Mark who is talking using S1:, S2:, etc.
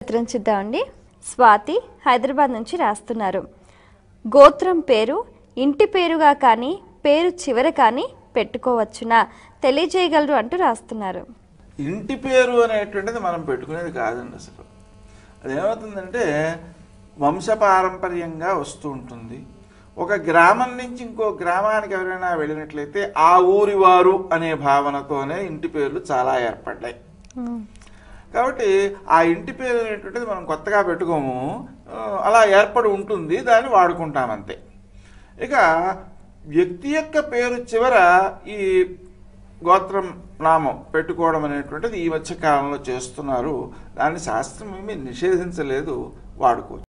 S1: ఉత్తరం చూద్దామండి. స్వాతి హైదరాబాద్ నుంచి రాస్తున్నారు. గోత్రం పేరు ఇంటి పేరుగా కానీ పేరు చివర కానీ పెట్టుకోవచ్చునా, తెలియజేయగలరు అంటూ రాస్తున్నారు.
S2: ఇంటి పేరు అనేటువంటిది మనం పెట్టుకునేది కాదండి. అసలు అదేమవుతుందంటే వంశపారంపర్యంగా వస్తూ ఉంటుంది. ఒక గ్రామం నుంచి ఇంకో గ్రామానికి ఎవరైనా వెళ్ళినట్లయితే ఆ ఊరి వారు అనే భావనతోనే ఇంటి పేర్లు చాలా ఏర్పడ్డాయి. కాబట్టి ఆ ఇంటి పేరు అనేటువంటిది మనం కొత్తగా పెట్టుకోము, అలా ఏర్పడి ఉంటుంది, దాన్ని వాడుకుంటాం అంతే. ఇక వ్యక్తి యొక్క పేరు చివర ఈ గోత్రం నామం పెట్టుకోవడం అనేటువంటిది ఈ మధ్య కాలంలో చేస్తున్నారు. దాన్ని శాస్త్రం ఏమీ నిషేధించలేదు, వాడుకోవచ్చు.